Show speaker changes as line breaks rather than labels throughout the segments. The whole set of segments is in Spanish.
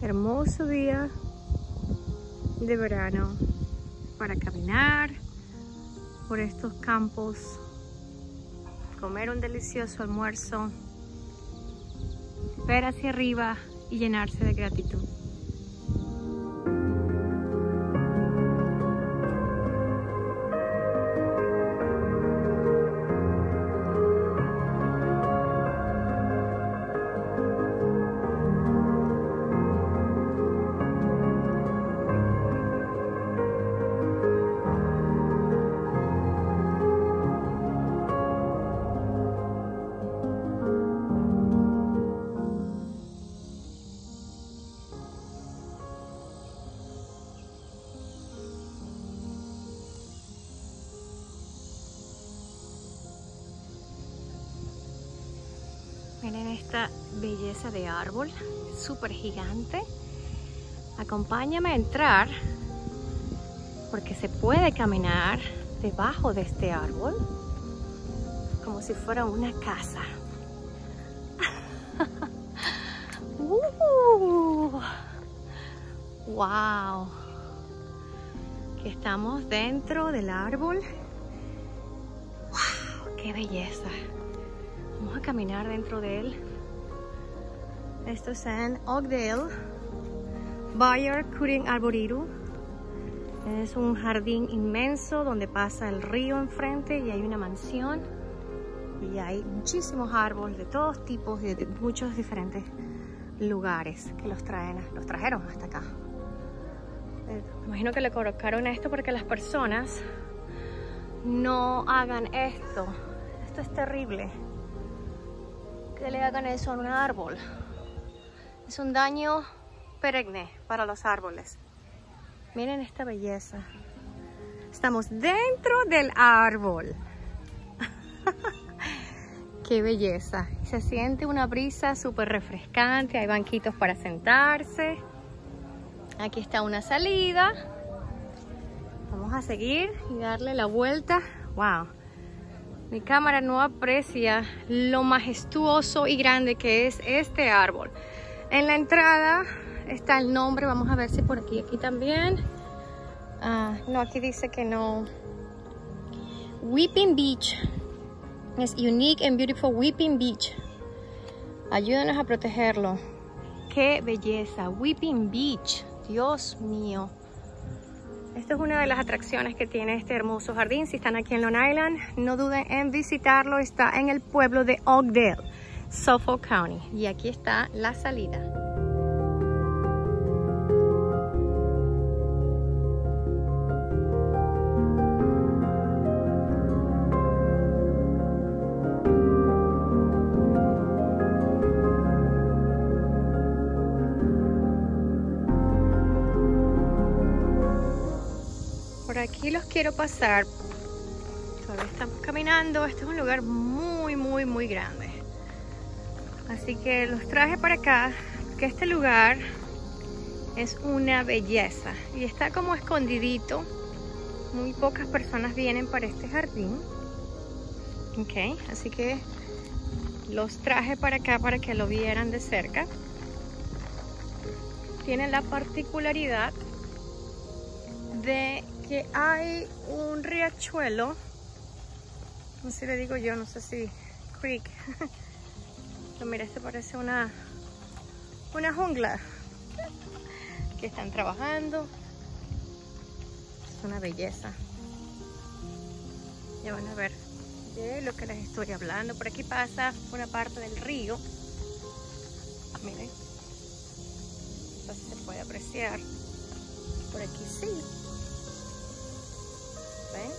hermoso día de verano para caminar por estos campos, comer un delicioso almuerzo, ver hacia arriba y llenarse de gratitud. Miren esta belleza de árbol, súper gigante. Acompáñame a entrar porque se puede caminar debajo de este árbol como si fuera una casa. ¡Wow! Que estamos dentro del árbol. ¡Wow! ¡Qué belleza! Vamos a caminar dentro de él. Esto es en Oakdale, Bayard Cutting Arboretum. Es un jardín inmenso donde pasa el río enfrente y hay una mansión. Y hay muchísimos árboles de todos tipos y de muchos diferentes lugares que los trajeron hasta acá. Me imagino que le colocaron esto porque las personas no hagan esto. Esto es terrible. Que le hagan eso a un árbol. Es un daño perenne para los árboles. Miren esta belleza. Estamos dentro del árbol. Qué belleza. Se siente una brisa súper refrescante. Hay banquitos para sentarse. Aquí está una salida. Vamos a seguir y darle la vuelta. Wow. Mi cámara no aprecia lo majestuoso y grande que es este árbol. En la entrada está el nombre. Vamos a ver si por aquí también. No, aquí dice que no. Weeping Beach. Es Unique and Beautiful Weeping Beach. Ayúdanos a protegerlo. ¡Qué belleza! Weeping Beach. Dios mío. Esto es una de las atracciones que tiene este hermoso jardín. Si están aquí en Long Island, no duden en visitarlo. Está en el pueblo de Oakdale, Suffolk County. Y aquí está la salida. Por aquí los quiero pasar. Todavía estamos caminando. Este es un lugar muy grande. Así que los traje para acá, que este lugar es una belleza. Y está como escondidito. Muy pocas personas vienen para este jardín. Ok, así que los traje para acá para que lo vieran de cerca. Tiene la particularidad de que hay un riachuelo, no sé si le digo yo, no sé si creek. Pero mira, este parece una jungla que están trabajando. Es una belleza. Ya van a ver de lo que les estoy hablando. Por aquí pasa una parte del río. Miren, entonces se puede apreciar. Por aquí sí. ¿Ven?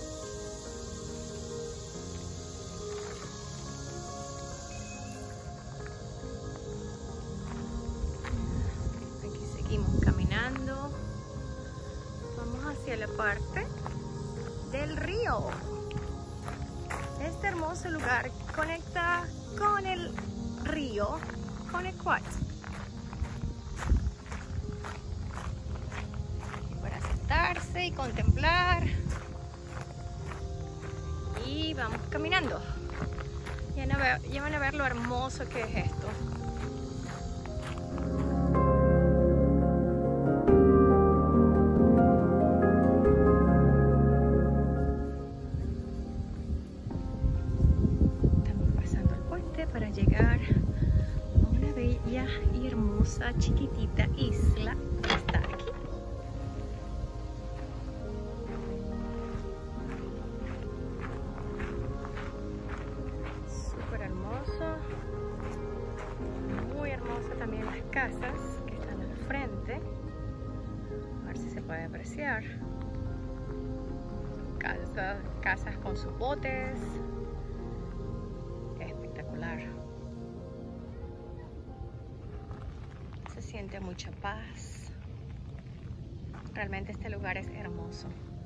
Aquí seguimos caminando. Vamos hacia la parte del río. Este hermoso lugar conecta con el río, con el Quad. Para sentarse y contemplar. Y vamos caminando. Ya van a ver lo hermoso que es esto. para llegar a una bella y hermosa chiquitita isla que está aquí. Súper hermoso, muy hermoso también las casas que están al frente. A ver si se puede apreciar. Casas con sus botes. Espectacular. Se siente mucha paz. Realmente este lugar es hermoso.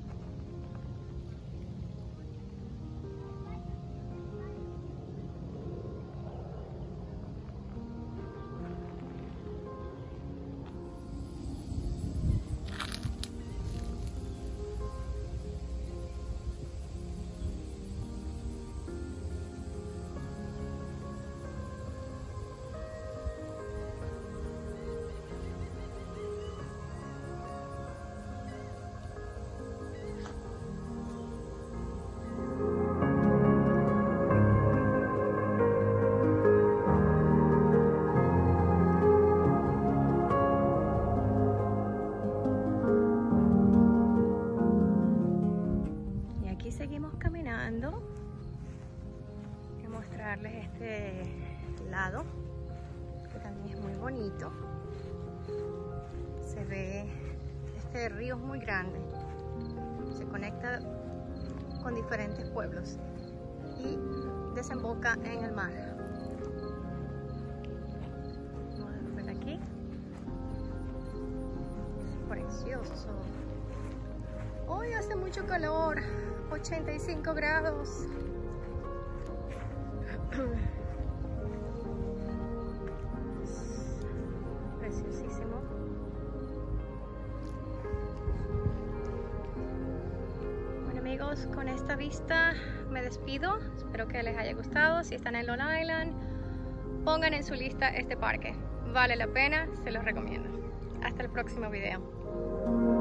Seguimos caminando. Voy a mostrarles este lado que también es muy bonito. Se ve, este río es muy grande, se conecta con diferentes pueblos y desemboca en el mar. Vamos a ver aquí. Es precioso. Hoy hace mucho calor, 85 grados. Preciosísimo. Bueno amigos, con esta vista me despido. Espero que les haya gustado. Si están en Long Island, pongan en su lista este parque. Vale la pena, se los recomiendo. Hasta el próximo video.